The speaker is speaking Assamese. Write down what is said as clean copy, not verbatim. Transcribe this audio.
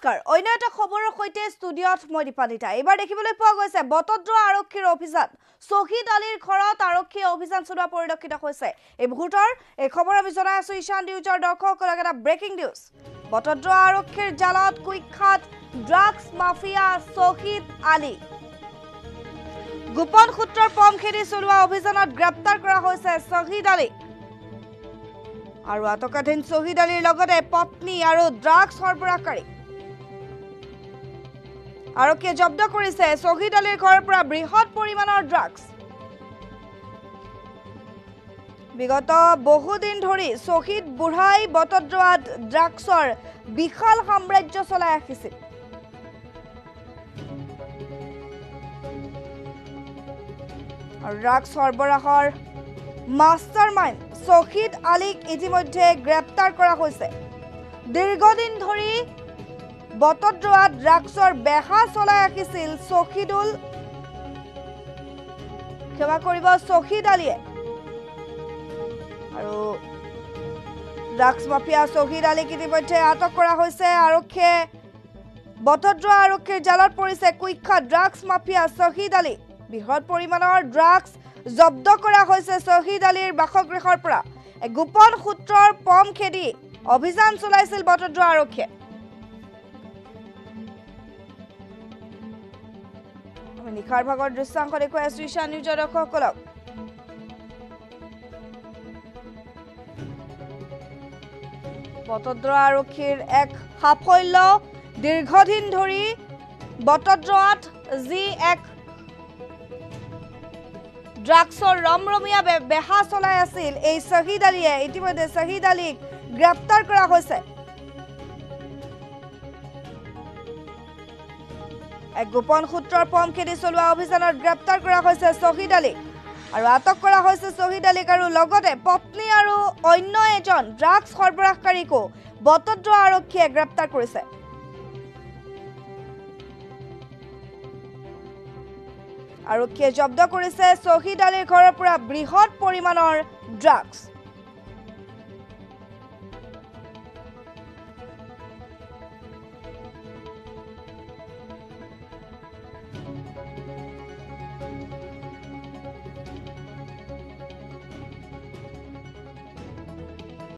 নমস্কাৰ অন্য এটা খবৰৰ সৈতে ষ্টুডিঅত মই দীপানিতা এবাৰ দেখিবলৈ পোৱা গৈছে বটদ্ৰ আৰক্ষীৰ অভিযান শহীদ আলীৰ ঘৰত আৰক্ষী অভিযান চলোৱা পৰিলক্ষিত হৈছে এই মুহূৰ্তৰ এই খবৰ আমি জনাই আছো ঈশান নিউজৰ দৰ্শকসকলক এটা ব্ৰেকিং নিউজ বটদ্ৰ আৰক্ষীৰ জালত কুখ্যাত ড্ৰাগছ মাফিয়া শহীদ আলী গোপন সূত্ৰৰ পম খেদি চলোৱা অভিযানত গ্ৰেপ্তাৰ কৰা হৈছে শহীদ আলী আৰু আটকাধীন শহীদ আলীৰ লগতে পত্নী আৰু ড্ৰাগছ সৰবৰাহকাৰী আৰক্ষীয়ে জব্দ কৰিছে শহীদ আলীৰ ঘৰৰ পৰা বৃহৎ পৰিমাণৰ ড্ৰাগছ বিগত বহুদিন ধৰি শহীদ বুঢ়াই বটদ্ৰৱাত ড্ৰাগছৰ বিশাল সাম্ৰাজ্য চলাই আহিছিল আৰু ড্ৰাগছ সৰবৰাহৰ মাষ্টাৰমাইণ্ড শহীদ আলীক ইতিমধ্যে গ্ৰেপ্তাৰ কৰা হৈছে দীৰ্ঘদিন ধৰি বটদ্ৰৱাত ড্ৰাগছৰ বেহা চলাই আহিছিল শহীদ আলীয়ে আৰু ড্ৰাগছ মাফিয়া শহীদ আলীক ইতিমধ্যে আটক কৰা হৈছে আৰক্ষীয়ে বটদ্ৰ আৰক্ষীৰ জালত পৰিছে কুখ্যাত ড্ৰাগছ মাফিয়া শহীদ আলী বৃহৎ পৰিমাণৰ ড্ৰাগছ জব্দ কৰা হৈছে শহীদ আলীৰ বাসগৃহৰ পৰা গোপন সূত্ৰৰ পম খেদি অভিযান চলাইছিল বটদ্ৰ আৰক্ষীয়ে আমি নিখাৰ ভাগৰ দৃশ্যাংশ দেখুৱাই আছো ঈশান নিউজৰ দৰ্শকসকলক বটদ্ৰ আৰক্ষীৰ এক সাফল্য দীৰ্ঘদিন ধৰি বটদ্ৰৱাত যি এক ড্ৰাগছৰ ৰমৰমীয়া বেহা চলাই আছিল এই শহীদ আলীয়ে ইতিমধ্যে শহীদ আলীক গ্ৰেপ্তাৰ কৰা হৈছে এক গোপন সূত্ৰৰ পম খেদি চলোৱা অভিযানত গ্ৰেপ্তাৰ কৰা হৈছে শহীদ আলীক আৰু আটক কৰা হৈছে শহীদ আলীক আৰু লগতে পত্নী আৰু অন্য এজন ড্ৰাগছ সৰবৰাহকাৰীকো বটদ্ৰ আৰক্ষীয়ে গ্ৰেপ্তাৰ কৰিছে আৰক্ষীয়ে জব্দ কৰিছে শহীদ আলীৰ ঘৰৰ পৰা বৃহৎ পৰিমাণৰ ড্ৰাগছ